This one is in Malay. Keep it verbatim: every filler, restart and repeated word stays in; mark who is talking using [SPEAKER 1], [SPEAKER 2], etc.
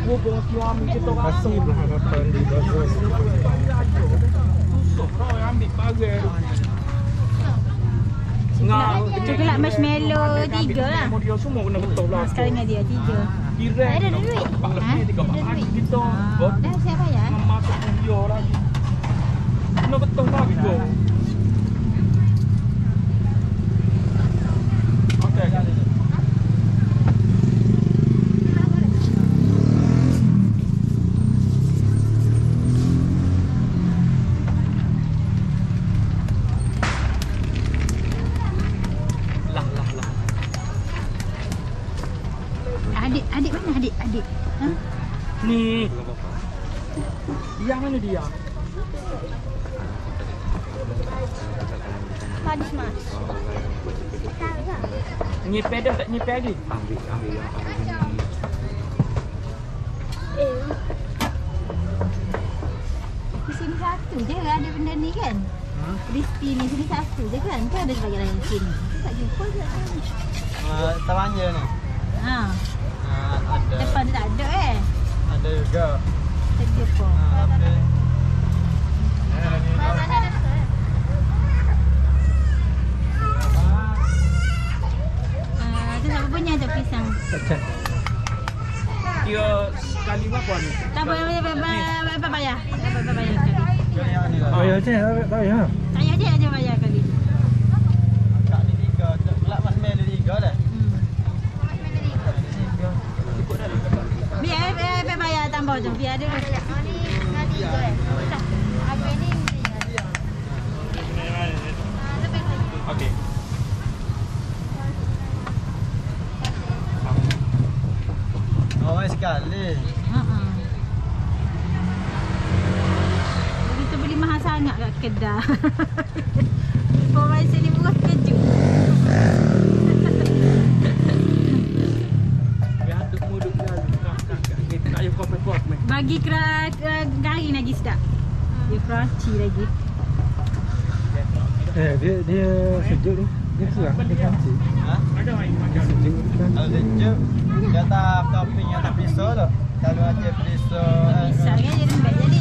[SPEAKER 1] Gua suami kita
[SPEAKER 2] Kasih berharapan di bazar.
[SPEAKER 1] susah orang ambil bagai. Ngah,
[SPEAKER 3] Coklat marshmallow tiga lah.
[SPEAKER 1] Dia semua kena betul lah.
[SPEAKER 3] Sekarang dengan dia tiga.
[SPEAKER 1] Kira
[SPEAKER 3] Ada duit.
[SPEAKER 1] empat
[SPEAKER 3] Ha?
[SPEAKER 1] lebih tiga
[SPEAKER 3] Ada
[SPEAKER 1] empat
[SPEAKER 3] duit.
[SPEAKER 1] kita.
[SPEAKER 3] Ah, dah saya bayar.
[SPEAKER 1] Masuk dia lagi. Kena betul lah kita. Okey.
[SPEAKER 3] Adik, adik mana adik? Adik. Ha?
[SPEAKER 1] Ni. Dia mana dia?
[SPEAKER 4] Hadis mas.
[SPEAKER 1] Nyepet dah tak nyepet lagi?
[SPEAKER 4] Eh,
[SPEAKER 3] Di sini satu je ada benda ni kan?
[SPEAKER 2] Ha?
[SPEAKER 3] Crispy ni sini satu je kan? Kan ada sebagai lain sini. Kita tak jumpa je.
[SPEAKER 2] Uh, Tawanja ni.
[SPEAKER 3] Ha.
[SPEAKER 2] Uh, ada.
[SPEAKER 3] Depan tak ada eh.
[SPEAKER 2] Ada juga.
[SPEAKER 3] Tak jumpa.
[SPEAKER 2] Uh, tapi
[SPEAKER 4] mana ada sekolah?
[SPEAKER 3] Ah, tu siapa punya tu pisang?
[SPEAKER 2] Kacang.
[SPEAKER 1] Dia sekali berapa ni?
[SPEAKER 3] Tak apa, apa, apa, apa, apa bayar? Apa, apa bayar kali?
[SPEAKER 2] Yang ni lah.
[SPEAKER 1] Oh, ya,
[SPEAKER 2] cik. Tak tahu ya.
[SPEAKER 3] Tak payah dia aja bayar kali.
[SPEAKER 2] Tak ni tiga. Kelak marshmallow tiga dah.
[SPEAKER 3] Hmm. Biar, biar, biar bayar tambah tu. Biar dia.
[SPEAKER 4] Oh ni dah tiga eh. Dah. Habis ni ni. Ah, lebih lagi.
[SPEAKER 1] Okey.
[SPEAKER 2] Oh, sekali.
[SPEAKER 3] Ha ah. Kita beli mahal sangat kat kedai. Orang sini murah kejut.
[SPEAKER 1] Biar aduk muduk dia. Kita tak payah kuat-kuat meh.
[SPEAKER 3] Bagi kera garing lagi sedap. Dia crunchy lagi.
[SPEAKER 2] Eh, dia dia sejuk ni. Dia serang, dia crunchy. Ha?
[SPEAKER 1] Ada air macam
[SPEAKER 2] Sejuk.
[SPEAKER 5] Kalau sejuk, dia tak topping yang tak pisau tu. Kalau aja pisau.
[SPEAKER 3] Pisang kan dia lembek jadi.